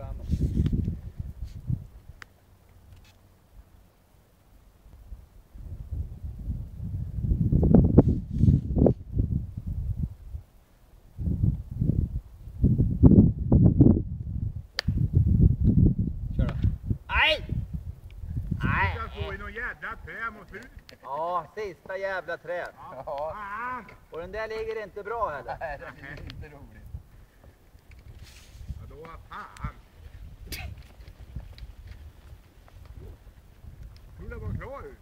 framåt. Kör då. Nej! Nej! Jag får i någon jävla trä mot huvudet. Ja, sista jävla träd. Ja. Och den där ligger inte bra heller. Nej, det är inte roligt. Ja, då fan. Jag tror det var klar ut.